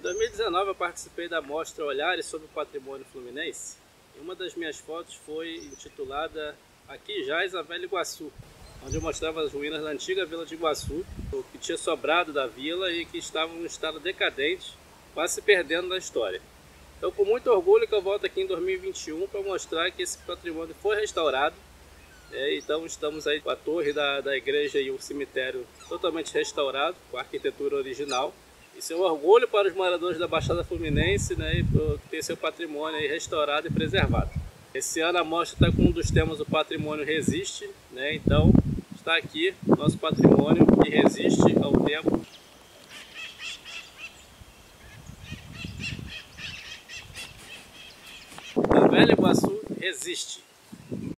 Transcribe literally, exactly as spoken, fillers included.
dois mil e dezenove eu participei da mostra Olhares sobre o Patrimônio Fluminense e uma das minhas fotos foi intitulada Aqui Jaz a Velha Iguaçu, onde eu mostrava as ruínas da antiga Vila de Iguaçu, o que tinha sobrado da vila e que estava em um estado decadente, quase se perdendo na história. Então, com muito orgulho que eu volto aqui em dois mil e vinte e um para mostrar que esse patrimônio foi restaurado. É, então estamos aí com a torre da, da igreja e o cemitério totalmente restaurado, com a arquitetura original. Isso é um orgulho para os moradores da Baixada Fluminense, né, e por ter seu patrimônio aí restaurado e preservado. Esse ano a mostra está com um dos temas, o patrimônio resiste, né, então está aqui nosso patrimônio que resiste ao tempo. A Velha Iguaçu resiste.